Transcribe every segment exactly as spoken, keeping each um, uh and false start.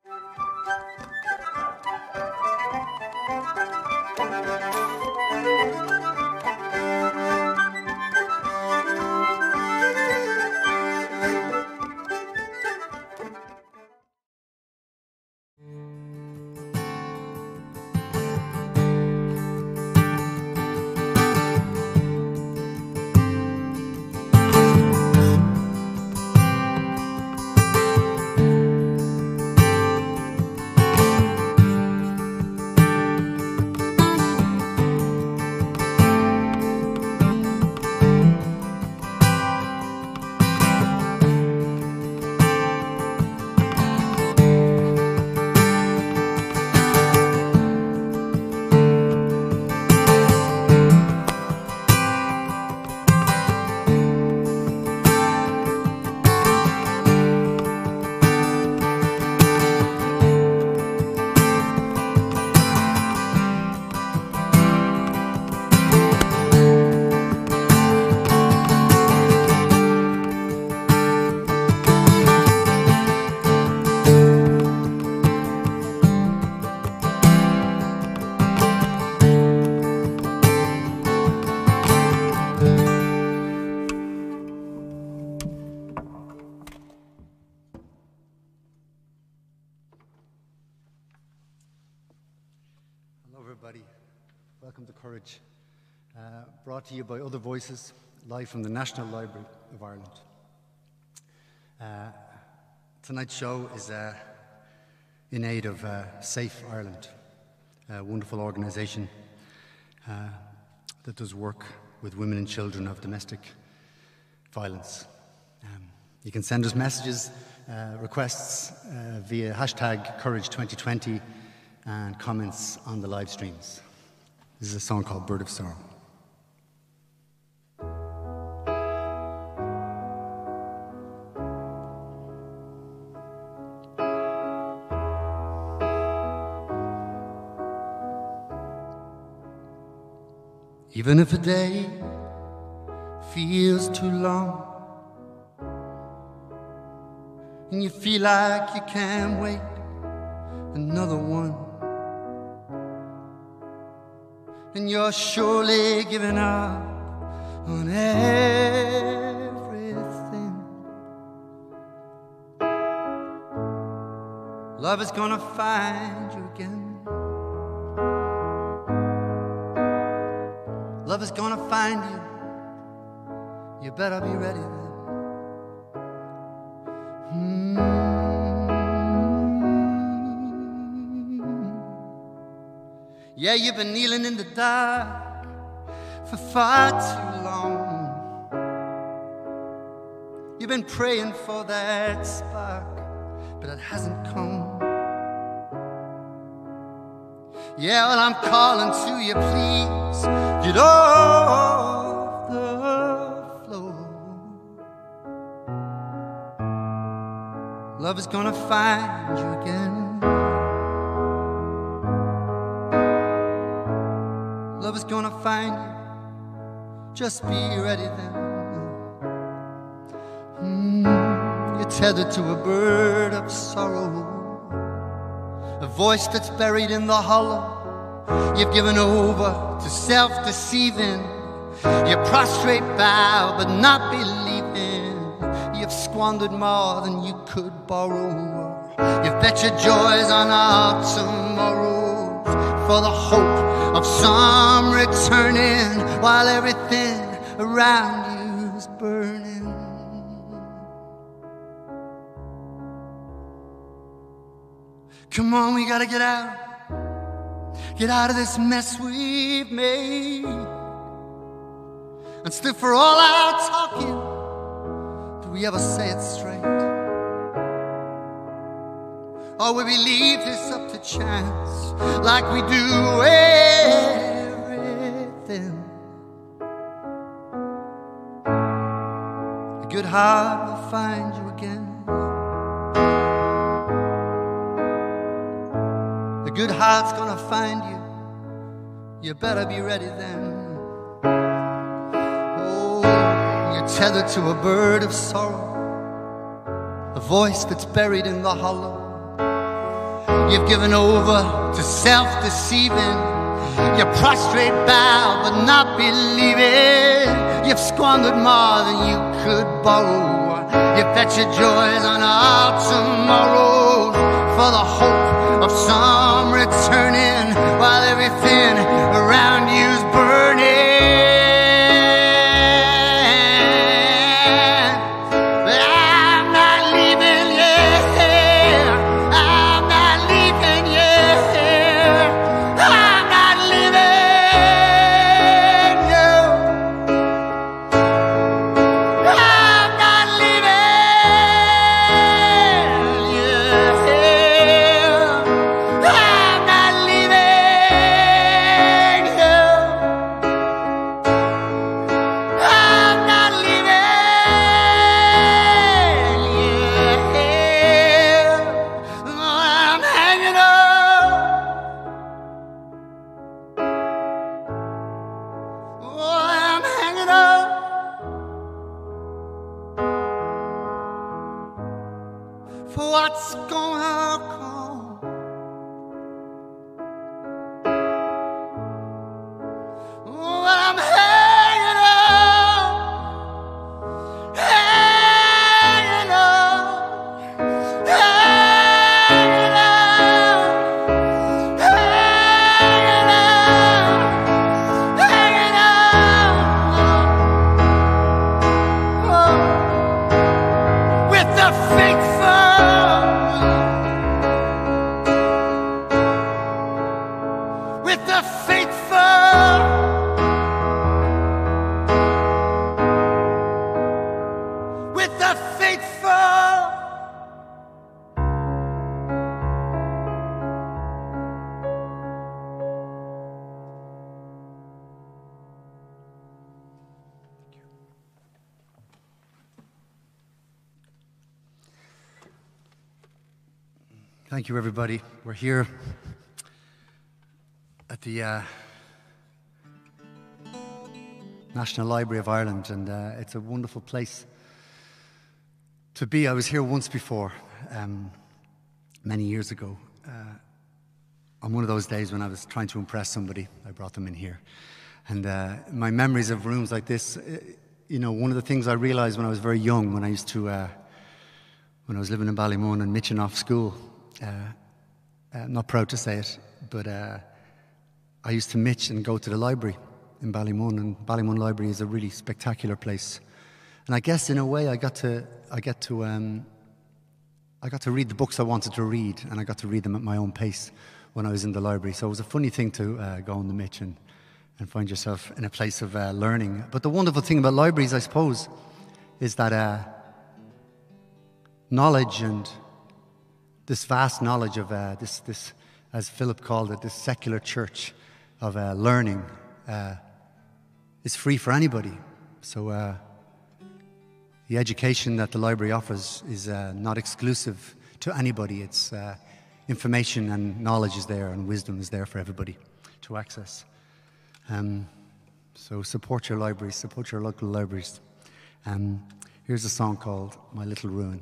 Welcome to Courage, uh, brought to you by Other Voices, live from the National Library of Ireland. Uh, tonight's show is uh, in aid of uh, Safe Ireland, a wonderful organisation uh, that does work with women and children of domestic violence. Um, you can send us messages, uh, requests uh, via hashtag Courage twenty twenty and comments on the live streams. This is a song called Bird of Sorrow. Even if a day feels too long and you feel like you can't wait another one, and you're surely giving up on everything, love is gonna find you again. Love is gonna find you. You better be ready then. Mm. Yeah, you've been kneeling in the dark for far too long. You've been praying for that spark, but it hasn't come. Yeah, well, I'm calling to you, please get off the floor. Love is gonna find you again. Love is gonna find you. Just be ready then. Mm, you're tethered to a bird of sorrow, a voice that's buried in the hollow. You've given over to self-deceiving. You prostrate bow but not believing. You've squandered more than you could borrow. You've bet your joys on our tomorrows for the hope of some returning while everything around you's burning. Come on, we gotta get out. Get out of this mess we've made. And still for all our talking, do we ever say it straight? Or will we leave this up to chance like we do everything? A good heart will find you again. A good heart's gonna find you. You better be ready then. Oh, you're tethered to a bird of sorrow, a voice that's buried in the hollow. You've given over to self-deceiving. You prostrate bow but not believing. You've squandered more than you could borrow. You bet your joys on all tomorrows for the hope of some returning while everything around you's burning. But I'm not leaving yet. I'm not leaving yet. I'm not leaving you. I'm not leaving you. I'm not leaving you. I'm not leaving you. I'm hanging on. Oh, I'm hanging on for what's gonna come. Oh, I'm hanging on, hanging on, hanging on, hanging on, hanging on. Oh, with the faithful, with the faithful, with the faithful. Thank you, everybody. We're here at the uh, National Library of Ireland, and uh, it's a wonderful place to be. I was here once before, um, many years ago. Uh, on one of those days when I was trying to impress somebody, I brought them in here. And uh, my memories of rooms like this, uh, you know, one of the things I realized when I was very young, when I used to, uh, when I was living in Ballymun and mitching off school, uh, I'm not proud to say it, but uh, I used to mitch and go to the library in Ballymun, and Ballymun Library is a really spectacular place. And I guess in a way I got to, I get to, um, I got to read the books I wanted to read, and I got to read them at my own pace when I was in the library. So it was a funny thing to uh, go on the mitch and, and find yourself in a place of uh, learning. But the wonderful thing about libraries, I suppose, is that uh, knowledge, and this vast knowledge of uh, this, this, as Philip called it, this secular church of uh, learning uh, is free for anybody. So uh, the education that the library offers is uh, not exclusive to anybody. It's uh, information and knowledge is there, and wisdom is there for everybody to access. Um, so support your libraries, support your local libraries. Um, here's a song called My Little Ruin.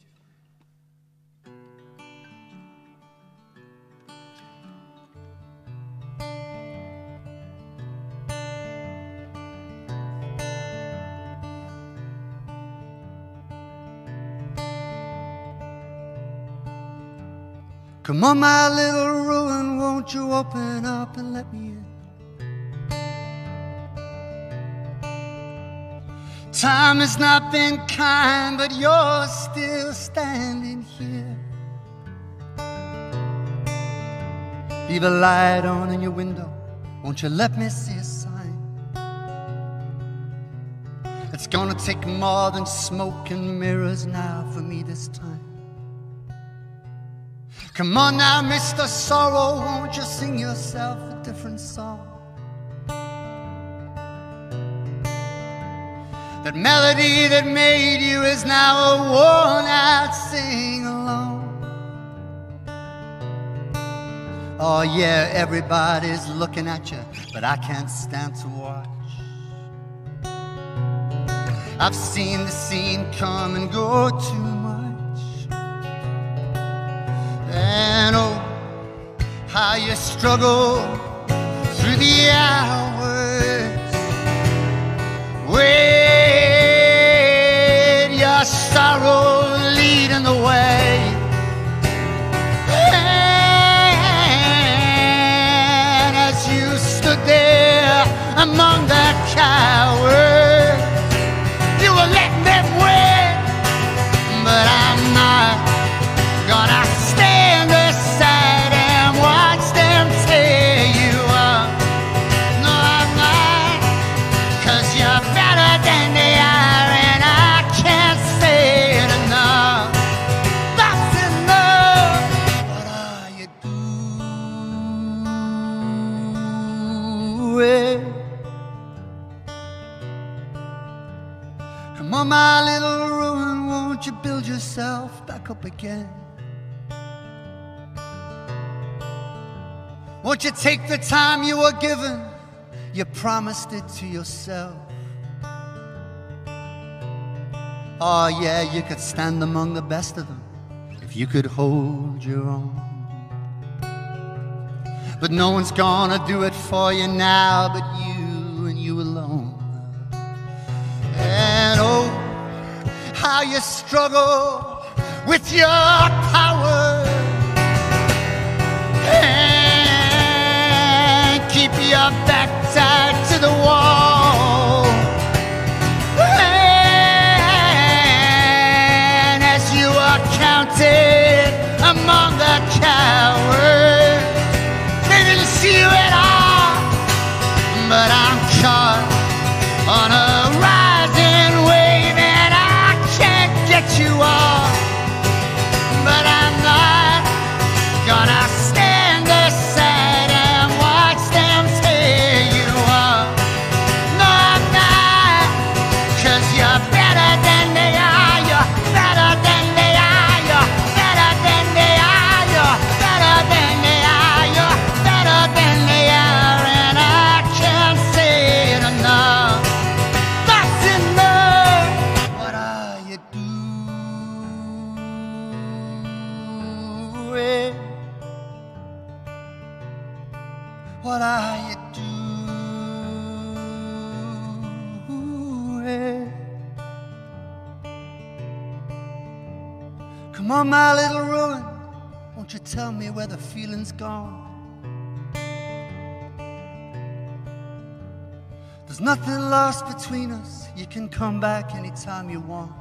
Come on, my little ruin, won't you open up and let me in? Time has not been kind, but you're still standing here. Leave a light on in your window, won't you let me see a sign? It's gonna take more than smoke and mirrors now for me this time. Come on now, Mister Sorrow, won't you sing yourself a different song? That melody that made you is now a worn-out sing-along. Oh yeah, everybody's looking at you, but I can't stand to watch. I've seen the scene come and go too much. And oh, struggle through the hours, with your sorrow leading the way. And as you stood there among the cowards, you were letting them win, but I'm not gonna stand aside and watch them tear you up. No, I'm not, 'cause you're better than they are, and I can't say it enough. That's enough. What are you doing? Come on, my little ruin, won't you build yourself back up again? Won't you take the time you were given? You promised it to yourself. Oh yeah, you could stand among the best of them if you could hold your own. But no one's gonna do it for you now but you and you alone. And oh, how you struggle with your power, and keep your back tied to the wall. And as you are counted among the cowards, they didn't see you at all, but I'm caught on a rising wave and I can't get you off. But I'm not gonna stand aside and watch them tear you up. No, I'm not, 'cause you're better than they are. You're better than they are. You're better than they are. You're better than they are. You're better than they are, and I can't say it enough. That's enough. What are you doing? What are you doing? Come on, my little ruin, won't you tell me where the feeling's gone? There's nothing lost between us. You can come back anytime you want.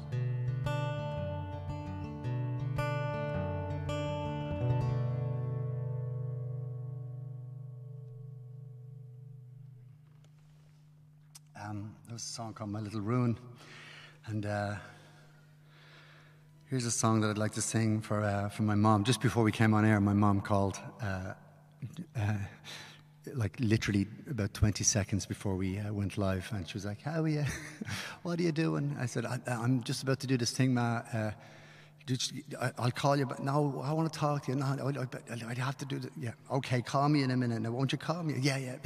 Um, there was a song called My Little Ruin, and uh, here's a song that I'd like to sing for uh, for my mom. Just before we came on air, my mom called, uh, uh, like literally about twenty seconds before we uh, went live, and she was like, "How are you? What are you doing?" I said, I, "I'm just about to do this thing, Ma. Uh, I'll call you, but no, I want to talk to you. No, I'd have to do that. Yeah, okay, call me in a minute. Now, won't you call me? Yeah, yeah."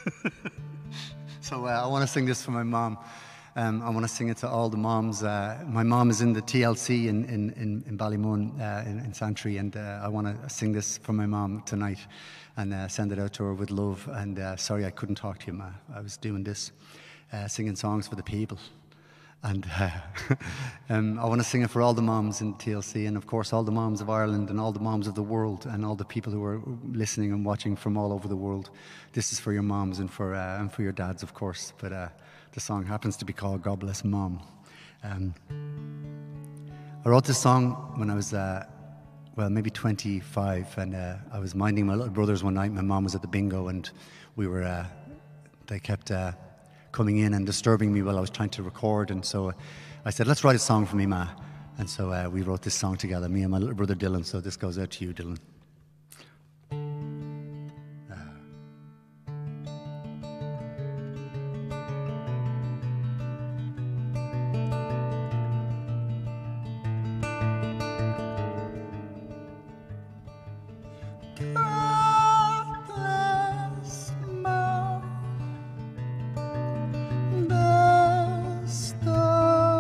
So uh, I want to sing this for my mom. Um, I want to sing it to all the moms. Uh, my mom is in the T L C in, in, in, in Ballymun, uh, in, in Santry, and uh, I want to sing this for my mom tonight and uh, send it out to her with love. And uh, sorry I couldn't talk to you, Ma. I was doing this, uh, singing songs for the people. And uh, um, I want to sing it for all the moms in T L C, and of course all the moms of Ireland and all the moms of the world and all the people who are listening and watching from all over the world. This is for your moms and for uh, and for your dads, of course. But uh, the song happens to be called God Bless Mom. Um, I wrote this song when I was, uh, well, maybe twenty-five, and uh, I was minding my little brothers one night. My mom was at the bingo, and we were, uh, they kept uh, coming in and disturbing me while I was trying to record, and so I said, let's write a song for me, Ma. And so uh, we wrote this song together, me and my little brother Dylan. So this goes out to you, Dylan.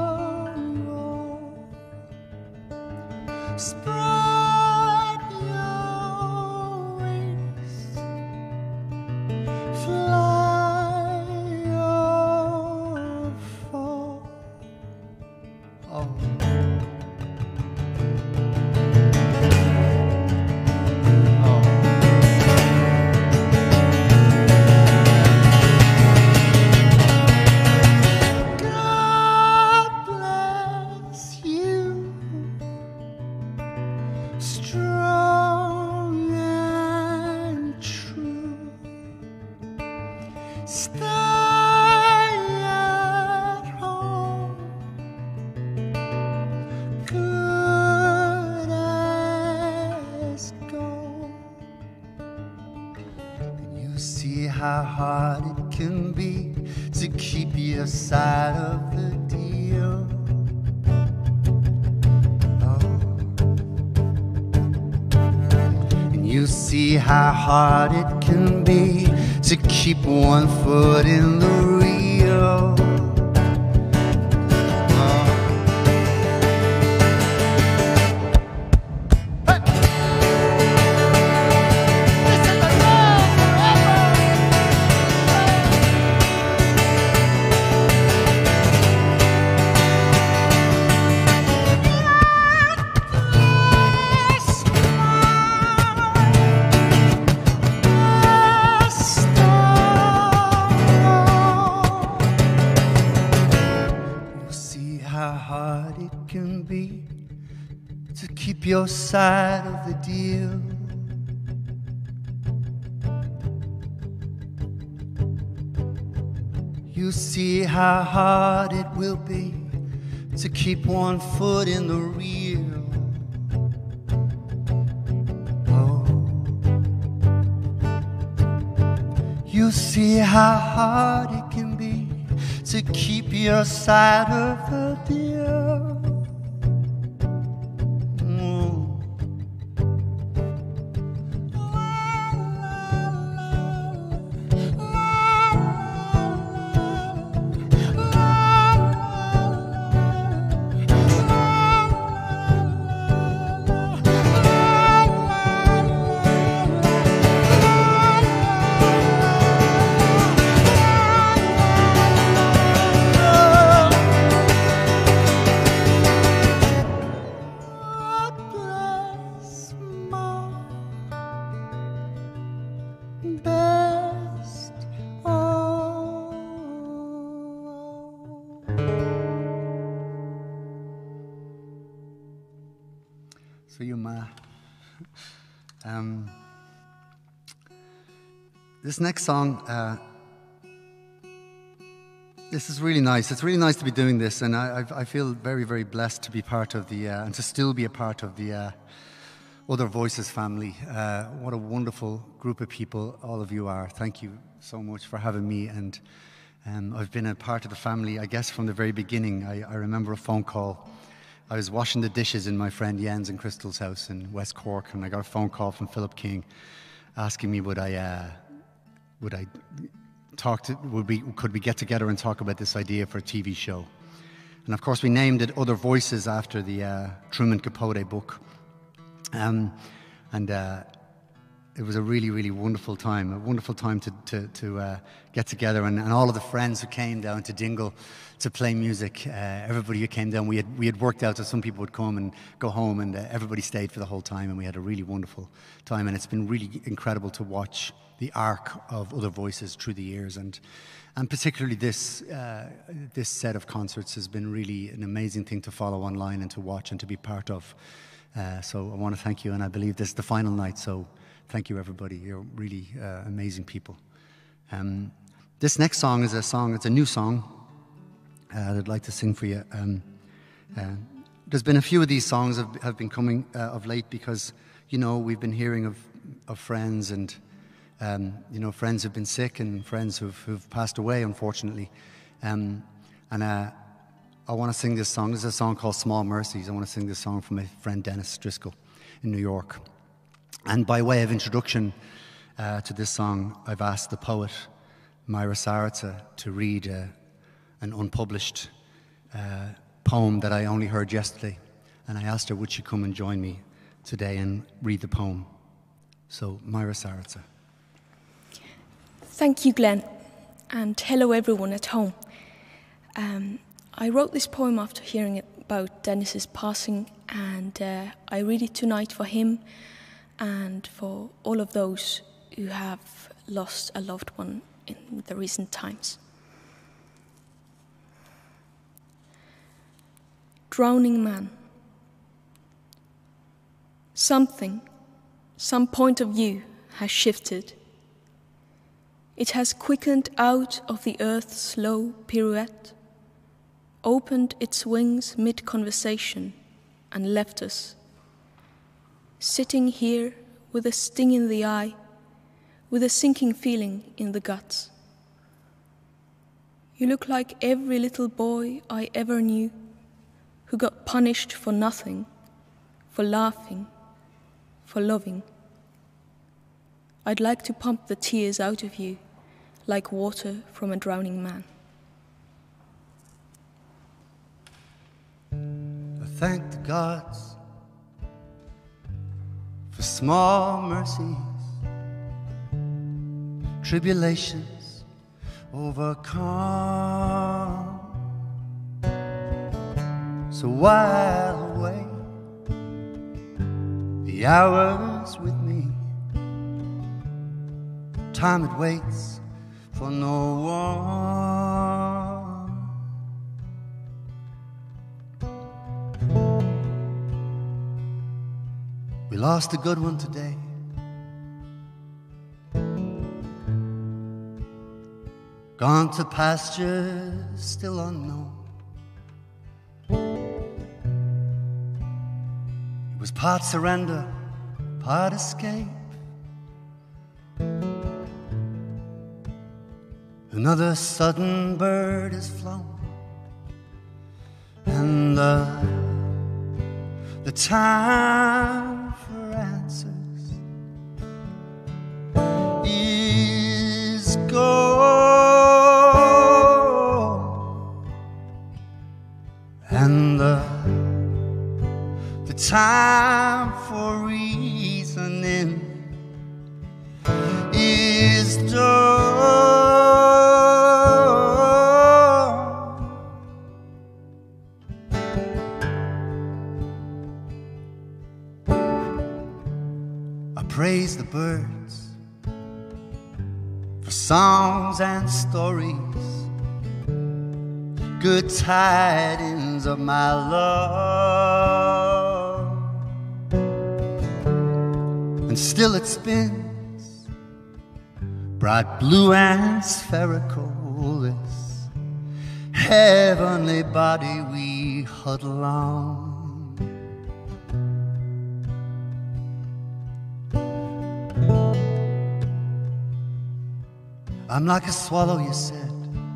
Spread your hard it can be to keep your side of the deal. You see how hard it can be to keep one foot in the real. Your side of the deal. You see how hard it will be to keep one foot in the real. Oh, you see how hard it can be to keep your side of the deal. For you, Ma. Um, this next song, uh, this is really nice. It's really nice to be doing this, and I, I, I feel very, very blessed to be part of the, uh, and to still be a part of the uh, Other Voices family. Uh, what a wonderful group of people all of you are. Thank you so much for having me, and um, I've been a part of the family, I guess, from the very beginning. I, I remember a phone call. I was washing the dishes in my friend Jens and Crystal's house in West Cork, and I got a phone call from Philip King asking me would I, uh, would I talk to, would we, could we get together and talk about this idea for a T V show? And of course we named it Other Voices after the uh, Truman Capote book. Um, and uh, it was a really, really wonderful time, a wonderful time to, to, to uh, get together, and, and all of the friends who came down to Dingle to play music, uh, everybody who came down, we had, we had worked out that some people would come and go home, and uh, everybody stayed for the whole time, and we had a really wonderful time, and it's been really incredible to watch the arc of Other Voices through the years, and and particularly this, uh, this set of concerts has been really an amazing thing to follow online and to watch and to be part of. Uh, so I want to thank you, and I believe this is the final night, so thank you everybody, you're really uh, amazing people. Um, this next song is a song, it's a new song uh, that I'd like to sing for you. Um, uh, there's been a few of these songs have, have been coming uh, of late because, you know, we've been hearing of, of friends and, um, you know, friends who've been sick and friends who've, who've passed away, unfortunately. Um, and uh, I want to sing this song. This is a song called Small Mercies. I want to sing this song for my friend Dennis Driscoll in New York. And by way of introduction uh, to this song, I've asked the poet Myra Saritza to read uh, an unpublished uh, poem that I only heard yesterday. And I asked her, would she come and join me today and read the poem? So, Myra Saritza. Thank you, Glenn. And hello, everyone at home. Um, I wrote this poem after hearing about Dennis's passing, and uh, I read it tonight for him and for all of those who have lost a loved one in the recent times. Drowning man. Something, some point of view has shifted. It has quickened out of the earth's slow pirouette, opened its wings mid-conversation, and left us, sitting here with a sting in the eye, with a sinking feeling in the guts. You look like every little boy I ever knew, who got punished for nothing, for laughing, for loving. I'd like to pump the tears out of you like water from a drowning man. I thank the gods for small mercies, tribulations overcome. So while away the hours with me, time it waits for no one. We lost a good one today. Gone to pastures still unknown. It was part surrender, part escape. Another sudden bird has flown, and the, the time for answers is gone, and the, the time for reasoning is done. Praise the birds for songs and stories, good tidings of my love. And still it spins, bright blue and spherical, this heavenly body we huddle on. I'm like a swallow, you said.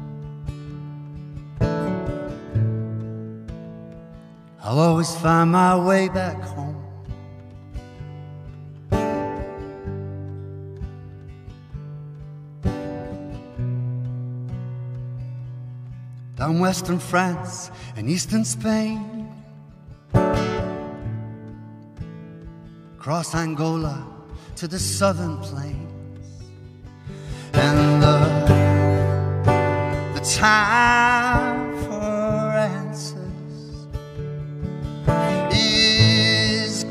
I'll always find my way back home. Down western France and eastern Spain, across Angola to the southern plains. And the, the time for answers is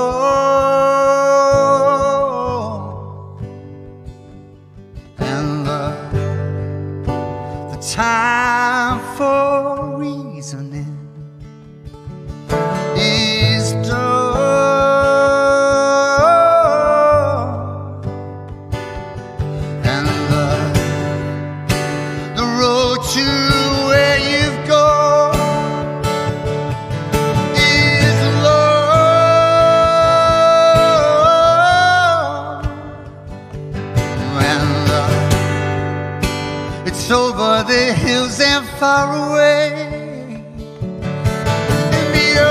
gone, and the, the time for reasoning is done. Over the hills and far away and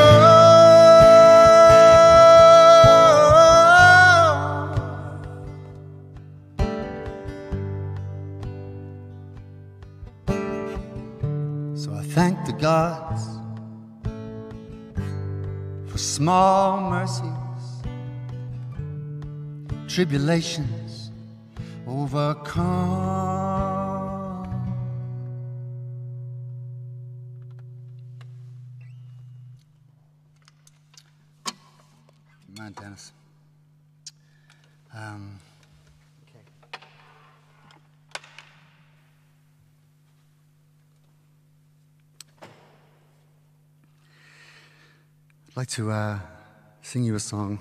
beyond. So I thank the gods for small mercies, tribulations overcome. Man, Dennis. Um, okay. I'd like to uh, sing you a song.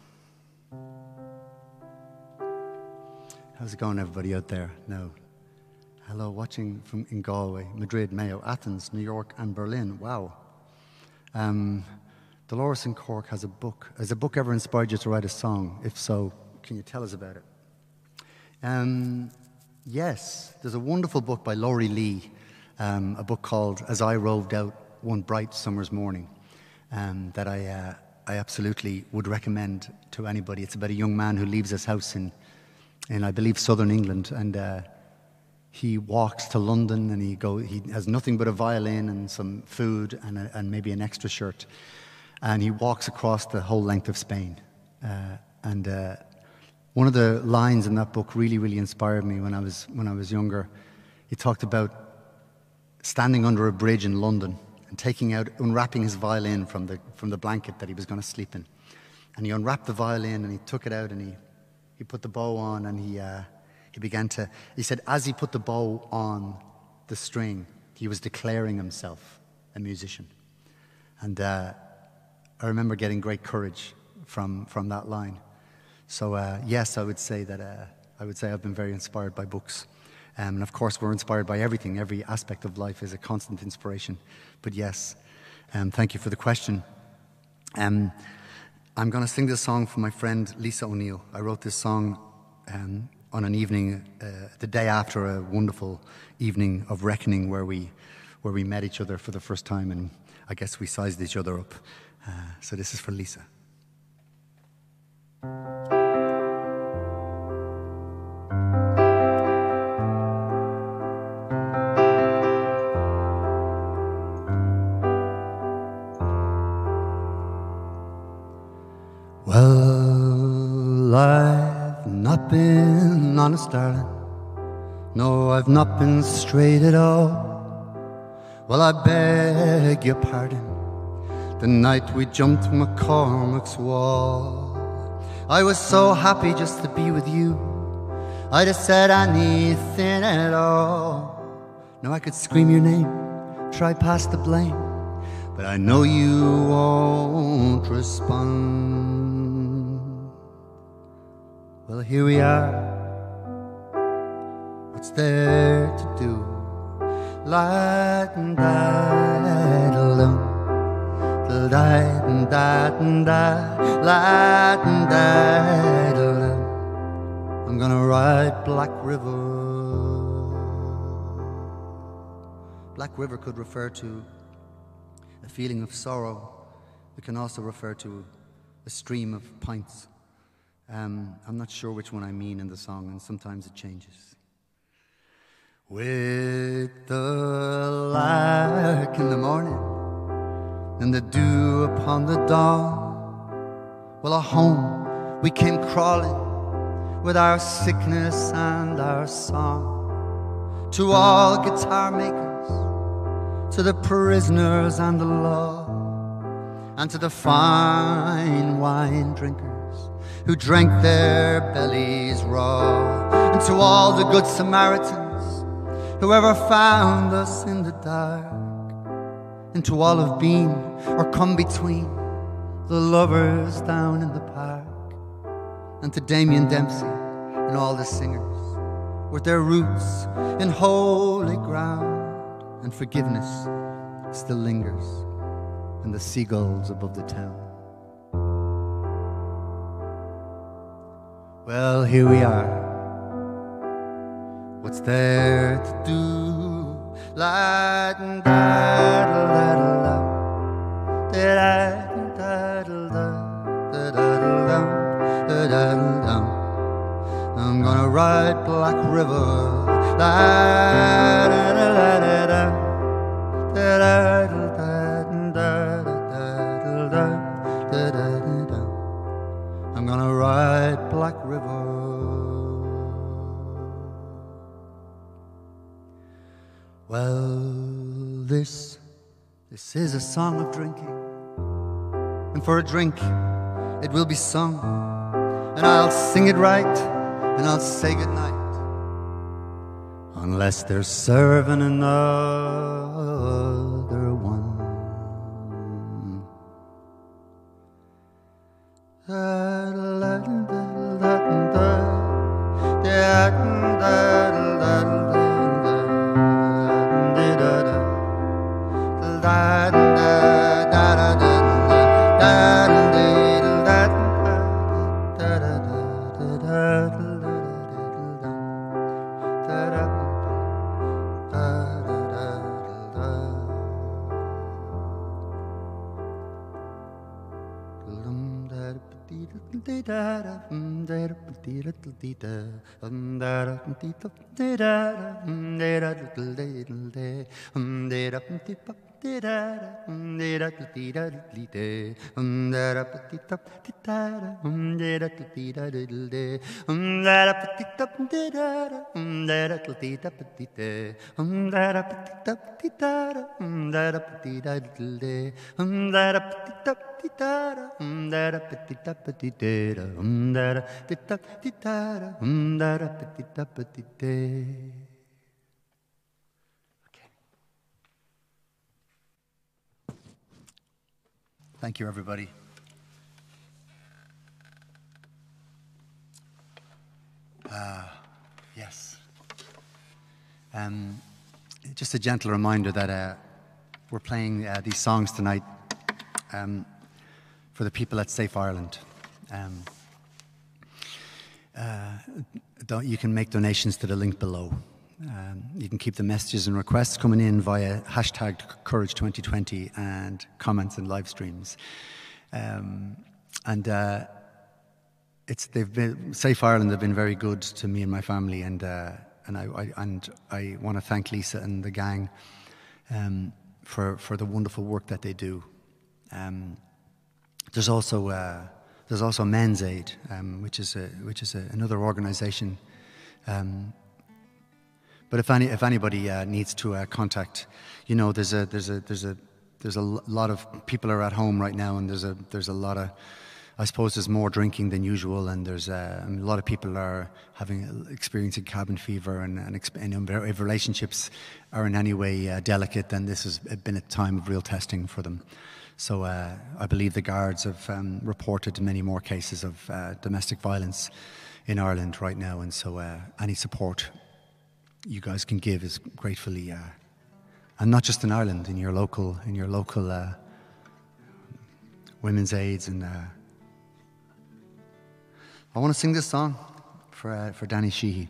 How's it going, everybody out there? No. Hello, watching from in Galway, Madrid, Mayo, Athens, New York, and Berlin. Wow. Um, Dolores in Cork has a book. Has a book ever inspired you to write a song? If so, can you tell us about it? Um, yes, there's a wonderful book by Laurie Lee, um, a book called As I Roved Out One Bright Summer's Morning, um, that I, uh, I absolutely would recommend to anybody. It's about a young man who leaves his house in, in I believe, southern England, and uh, he walks to London, and he go. He has nothing but a violin and some food and, a, and maybe an extra shirt, and he walks across the whole length of Spain. Uh, and uh, one of the lines in that book really, really inspired me when I was when I was younger. He talked about standing under a bridge in London and taking out, unwrapping his violin from the from the blanket that he was going to sleep in, and he unwrapped the violin and he took it out and he he put the bow on and he. Uh, He began to, he said, as he put the bow on the string, he was declaring himself a musician. And uh, I remember getting great courage from, from that line. So uh, yes, I would say that, uh, I would say I've been very inspired by books. Um, and of course, we're inspired by everything. Every aspect of life is a constant inspiration. But yes, um, thank you for the question. Um, I'm going to sing this song for my friend Lisa O'Neill. I wrote this song um, on an evening, uh, the day after a wonderful evening of reckoning where we, where we met each other for the first time, and I guess we sized each other up. Uh, so this is for Lisa. Well, I've not been honest, darling. No, I've not been straight at all. Well, I beg your pardon. The night we jumped McCormick's wall, I was so happy just to be with you. I'd have said anything at all. Now I could scream your name, try pass the blame, but I know you won't respond. Well, here we are. What's there to do? La da da da da da da la da da. I'm gonna ride Black River. Black River could refer to a feeling of sorrow. It can also refer to a stream of pints. Um, I'm not sure which one I mean in the song, and sometimes it changes. With the lark in the morning and the dew upon the dawn, well, home we came crawling with our sickness and our song. To all guitar makers, to the prisoners and the law, and to the fine wine drinkers who drank their bellies raw, and to all the good Samaritans who ever found us in the dark, and to all who've been or come between the lovers down in the park, and to Damien Dempsey and all the singers with their roots in holy ground, and forgiveness still lingers in the seagulls above the town. Well, here we are. What's there to do? La da da da da da da da da da. I'm gonna ride Black River. La da da da da da da da da da. I'm gonna ride Black River. Well, this, this is a song of drinking, and for a drink it will be sung, and I'll sing it right, and I'll say goodnight, unless they're serving another one. Thank you, everybody. Uh, yes. Um, just a gentle reminder that uh, we're playing uh, these songs tonight um, for the people at Safe Ireland. Um, uh, don't, you can make donations to the link below. Um, you can keep the messages and requests coming in via hashtag Courage twenty twenty and comments and live streams. Um, and uh, it's they've been Safe Ireland have been very good to me and my family, and uh, and I, I and I want to thank Lisa and the gang um, for for the wonderful work that they do. Um, there's also uh, there's also Men's Aid, um, which is a, which is a, another organisation. Um, But if any if anybody uh, needs to uh, contact, you know, there's a there's a there's a there's a lot of people are at home right now, and there's a there's a lot of, I suppose there's more drinking than usual, and there's a, a lot of people are having experiencing cabin fever, and and, and if relationships are in any way uh, delicate, then this has been a time of real testing for them. So uh, I believe the guards have um, reported many more cases of uh, domestic violence in Ireland right now, and so uh, any support you guys can give is gratefully, uh, and not just in Ireland, in your local, in your local uh, women's aids. And uh, I want to sing this song for uh, for Danny Sheehy.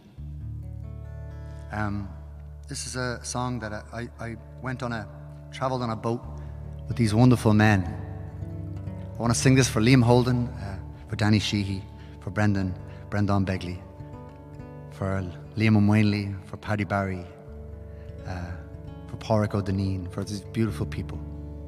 Um, this is a song that I, I went on a travelled on a boat with these wonderful men. I want to sing this for Liam Holden, uh, for Danny Sheehy, for Brendan, Brendan Begley, for Liam O'Mwinley, for Paddy Barry, uh, for Pádraig O'Deneen, for these beautiful people.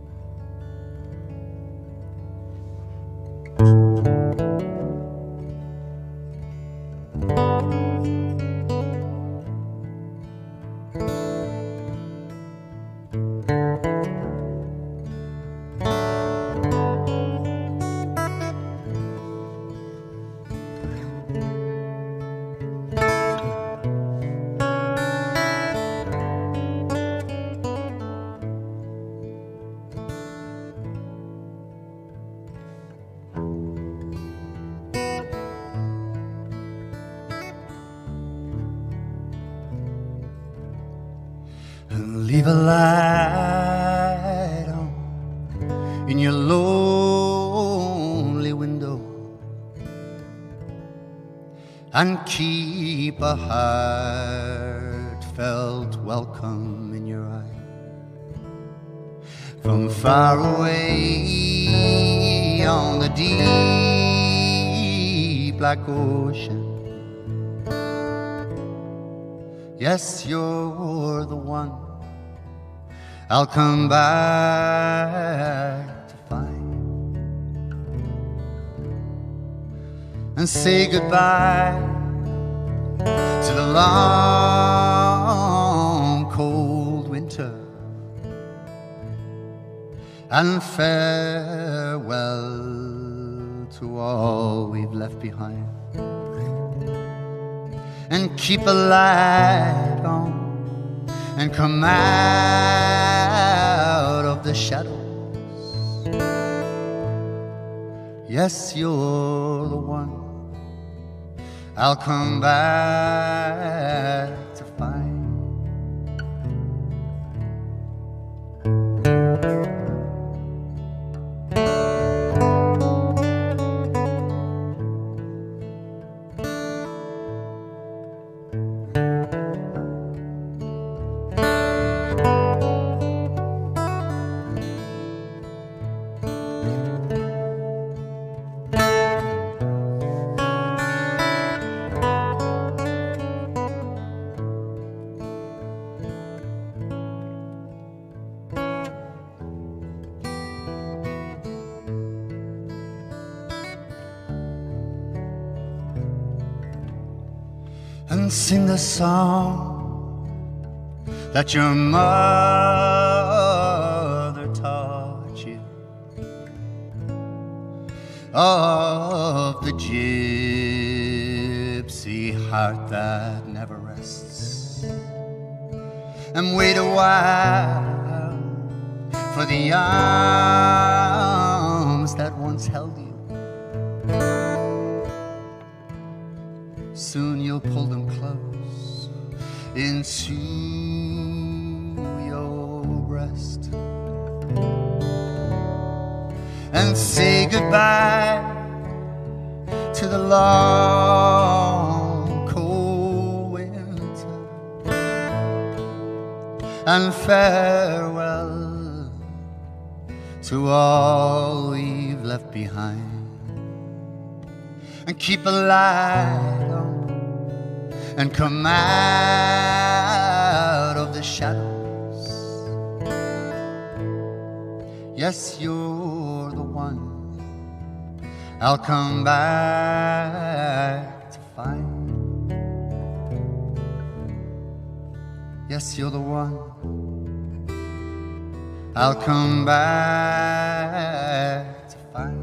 Leave a light on in your lonely window, and keep a heartfelt welcome in your eye. From far away on the deep black ocean, yes, you're the one I'll come back to find, and say goodbye to the long cold winter, and farewell to all we've left behind, and keep a light on and come out of the shadows. Yes, you're the one I'll come back to find. sing the song that your mother taught you, of the gypsy heart that never rests, and wait a while for the arms that once held you. Soon you'll pull them close into your breast and say goodbye to the long cold winter, and farewell to all we've left behind. And keep a light on and come out of the shadows. Yes, you're the one I'll come back to find. Yes, you're the one I'll come back to find.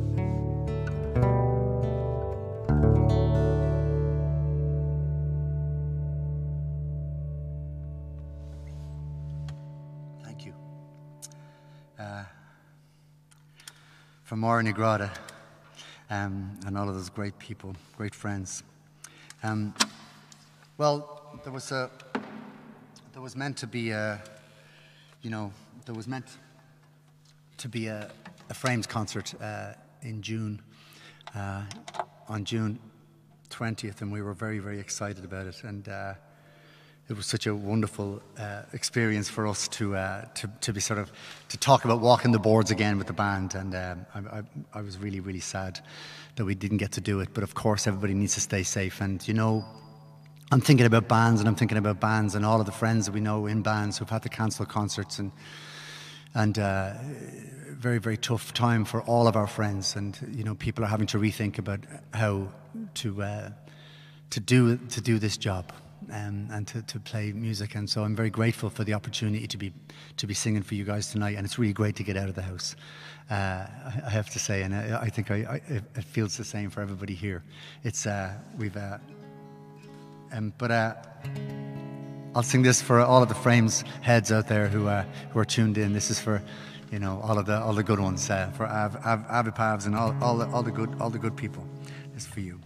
From Maura Ní Gráda, um, and all of those great people, great friends. Um, well, there was a, there was meant to be a, you know, there was meant to be a, a Frames concert uh, in June, uh, on June twentieth, and we were very, very excited about it. And uh, it was such a wonderful uh, experience for us to, uh, to to be sort of to talk about walking the boards again with the band, and um, I, I, I was really really sad that we didn't get to do it. But of course, everybody needs to stay safe, and you know, I'm thinking about bands, and I'm thinking about bands, and all of the friends that we know in bands who've had to cancel concerts, and and uh, very very tough time for all of our friends, and you know, people are having to rethink about how to uh, to do to do this job. Um, and to, to play music, and so I'm very grateful for the opportunity to be to be singing for you guys tonight, and it's really great to get out of the house, uh, I, I have to say, and I, I think I, I, it feels the same for everybody here. It's uh, we've, uh, um, but uh, I'll sing this for all of the Frames heads out there who uh, who are tuned in. This is for, you know, all of the all the good ones, uh, for Av, Av, Avipavs and all all the, all the good all the good people. This is for you.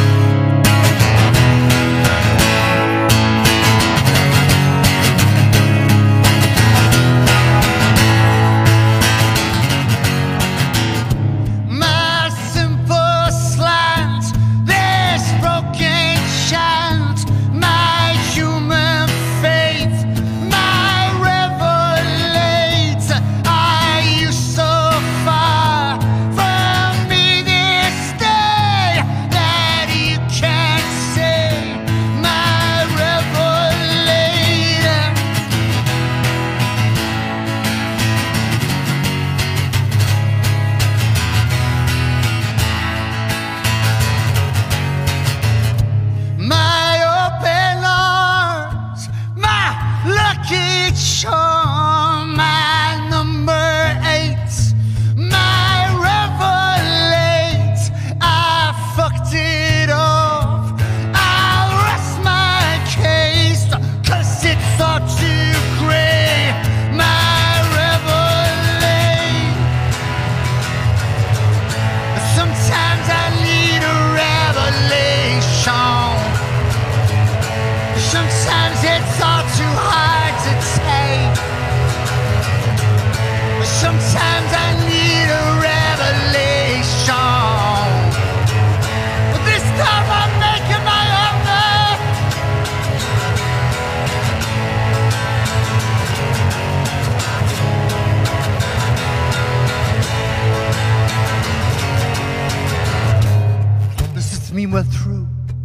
We're through.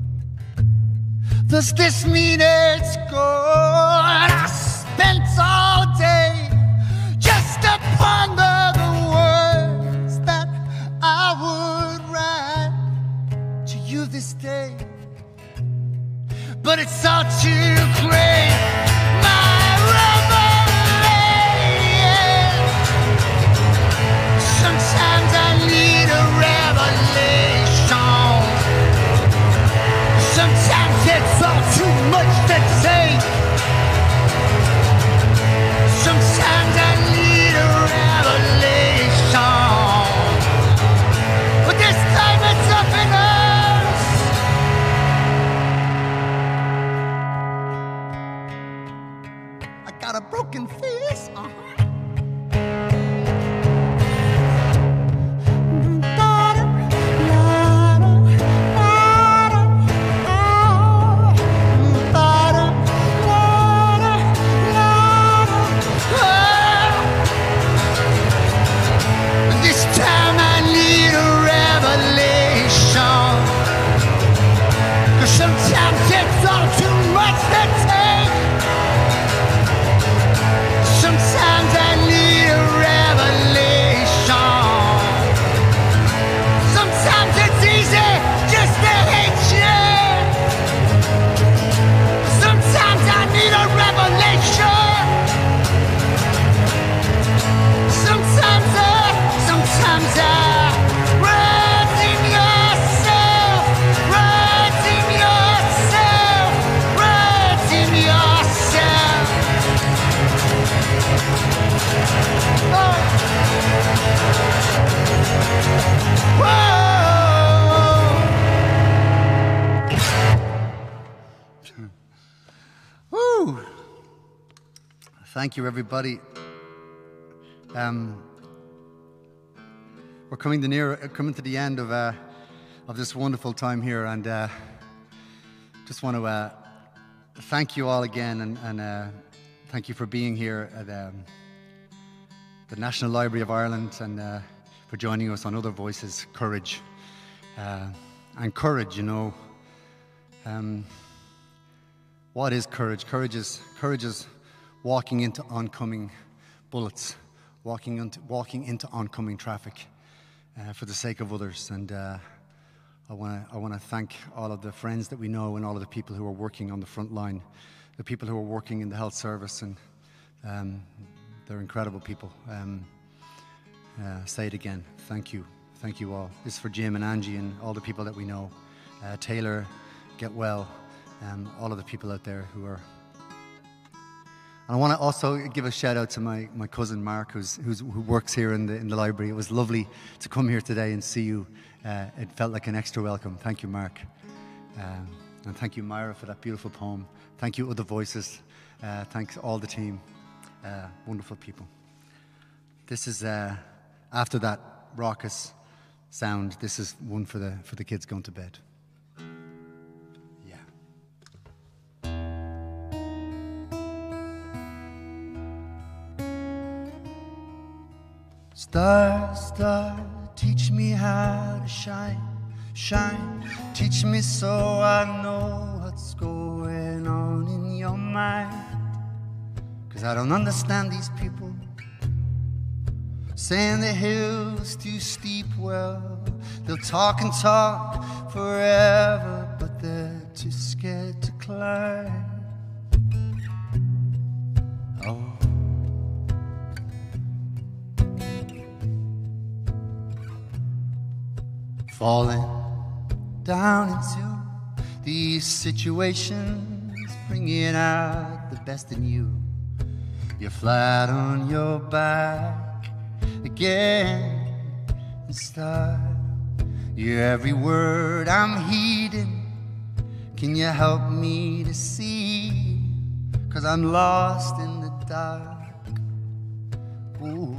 Does this mean it's gone? I spent all day just to ponder the words that I would write to you this day. Thank you, everybody. Um, we're coming to near, coming to the end of uh, of this wonderful time here, and uh, just want to uh, thank you all again, and, and uh, thank you for being here at um, the National Library of Ireland, and uh, for joining us on Other Voices, Courage. Uh, and courage, you know, um, what is courage? Courage is, courage is walking into oncoming bullets, walking into, walking into oncoming traffic uh, for the sake of others. And uh, I want to I want to thank all of the friends that we know and all of the people who are working on the front line, the people who are working in the health service, and um, they're incredible people. Um, uh, say it again, thank you. Thank you all. This is for Jim and Angie and all the people that we know. Uh, Taylor, get well, um, all of the people out there who are. And I want to also give a shout out to my, my cousin Mark, who's, who's, who works here in the, in the library. It was lovely to come here today and see you. Uh, it felt like an extra welcome. Thank you, Mark. Um, and thank you, Myra, for that beautiful poem. Thank you, Other Voices. Uh, thanks all the team. Uh, wonderful people. This is, uh, after that raucous sound, this is one for the, for the kids going to bed. Star, star, teach me how to shine, shine, teach me so I know what's going on in your mind. 'Cause I don't understand these people saying the hill's too steep. Well, they'll talk and talk forever, but they're too scared to climb. Oh. Falling down into these situations, bringing out the best in you. You're flat on your back again and start. Your every word I'm heeding. Can you help me to see? 'Cause I'm lost in the dark. Ooh.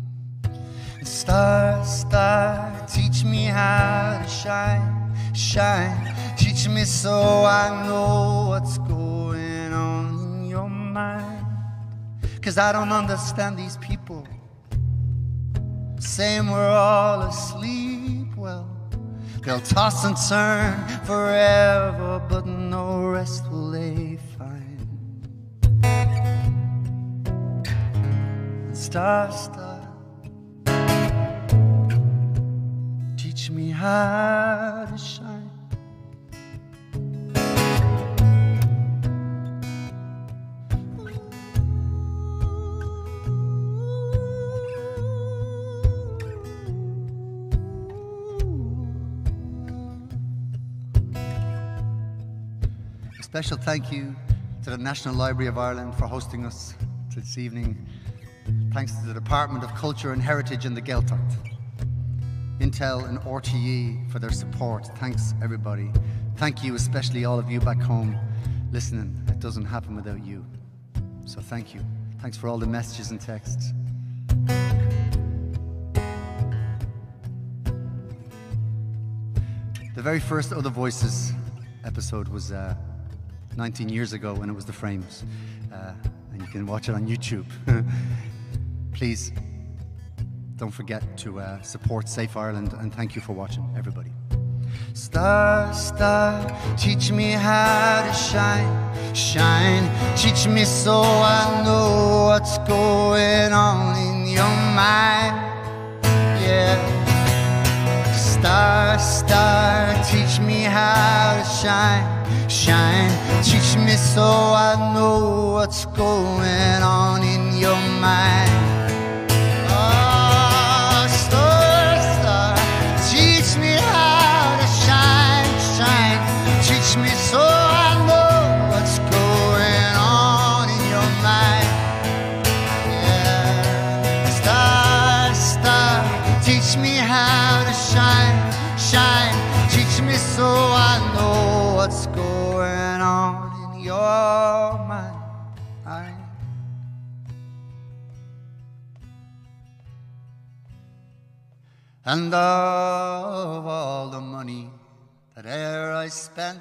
Star, star, teach me how to shine, shine. Teach me so I know what's going on in your mind. 'Cause I don't understand these people saying we're all asleep. Well, they'll toss and turn forever, but no rest will they find. And star, star, teach me how to shine. A special thank you to the National Library of Ireland for hosting us this evening. Thanks to the Department of Culture and Heritage and the Gaeltacht. Intel and R T E for their support. Thanks, everybody. Thank you, especially all of you back home listening. It doesn't happen without you. So thank you. Thanks for all the messages and texts. The very first Other Voices episode was uh, nineteen years ago when it was The Frames. Uh, and you can watch it on YouTube. Please, don't forget to uh, support Safe Ireland, and thank you for watching, everybody. Star, star, teach me how to shine, shine. Teach me so I know what's going on in your mind. Yeah. Star, star, teach me how to shine, shine. Teach me so I know what's going on in your mind. Teach me so I know what's going on in your mind. Yeah. Star, star, teach me how to shine, shine. Teach me so I know what's going on in your mind. And of all the money that e'er I spent,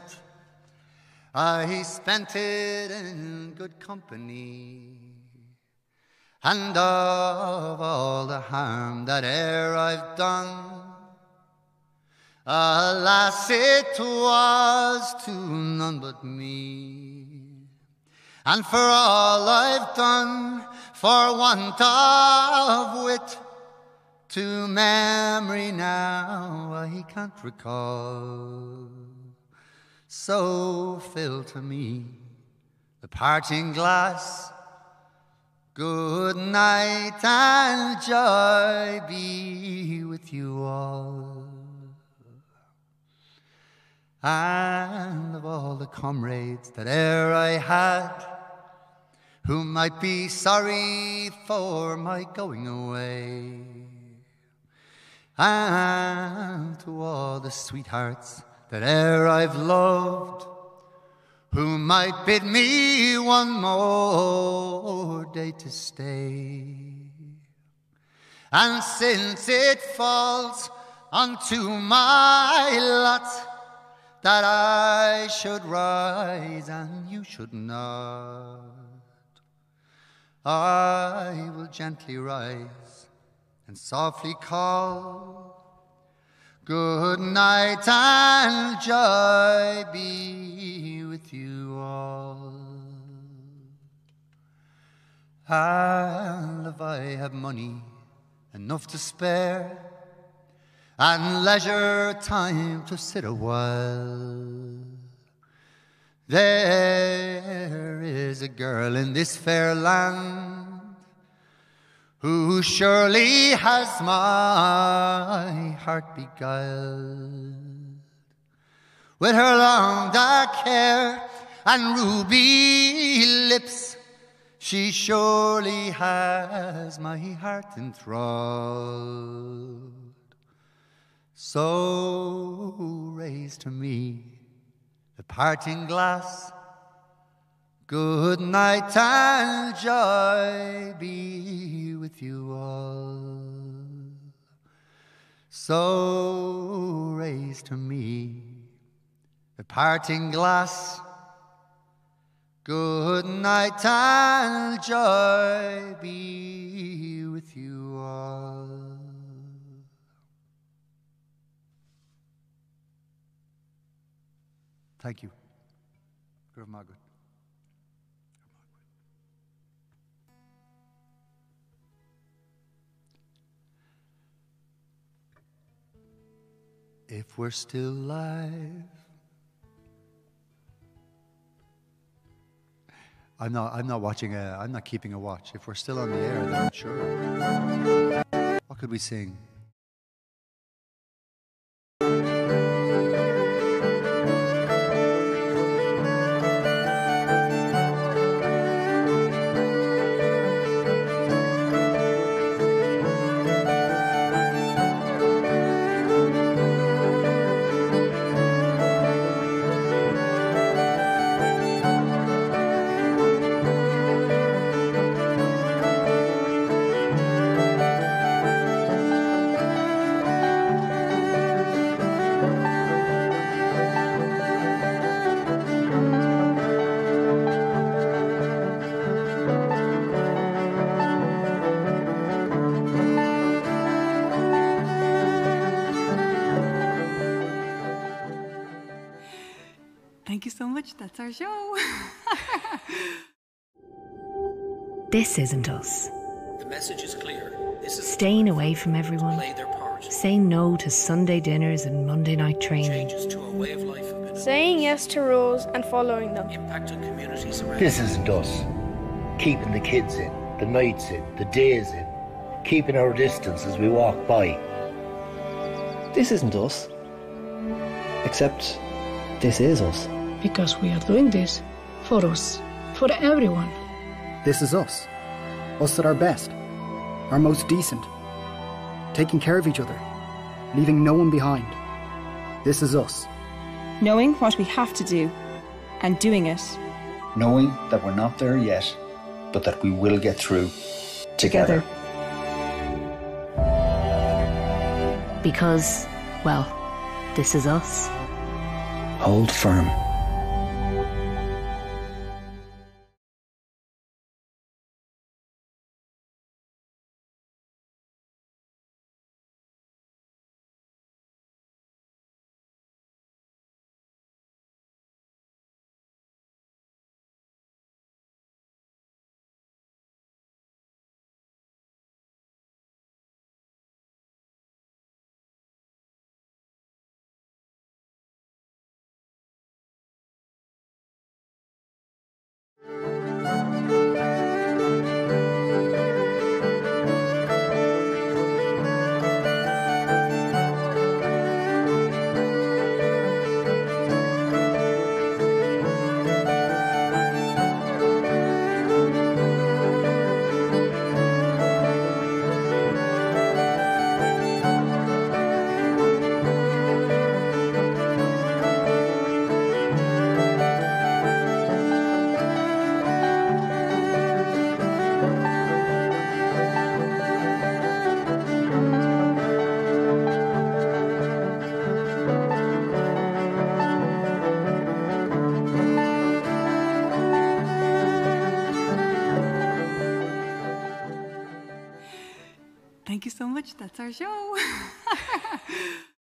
I spent it in good company. And of all the harm that e'er I've done, alas, it was to none but me. And for all I've done for want of wit, to memory now I can't recall. So fill to me the parting glass, good night and joy be with you all. And of all the comrades that e'er I had, who might be sorry for my going away, and to all the sweethearts that e'er I've loved, who might bid me one more day to stay. And since it falls unto my lot that I should rise and you should not, I will gently rise and softly call, good night and joy be with you all. And if I have money enough to spare, and leisure time to sit a while, there is a girl in this fair land who surely has my heart beguiled. With her long dark hair and ruby lips, she surely has my heart enthralled. So raise to me the parting glass, good night and joy be with you all. So raise to me the parting glass, good night and joy be with you all. Thank you. Gurv Margaret. If we're still alive, I'm not. I'm not watching. A, I'm not keeping a watch. If we're still on the air, then I'm sure. What could we sing? Thank you so much. That's our show. This isn't us. The message is clear. This is Staying away from everyone. play their part. Saying no to Sunday dinners and Monday night training. Changes to a way of life have been Saying yes to rules and following them. impact on communities around. This isn't us. Keeping the kids in, the nights in, the days in. Keeping our distance as we walk by. This isn't us. Except this is us. Because we are doing this for us, for everyone. This is us. Us at our best, our most decent. Taking care of each other, leaving no one behind. This is us. Knowing what we have to do and doing it. Knowing that we're not there yet, but that we will get through together. together. Because, well, this is us. Hold firm. Thank you so much. That's our show.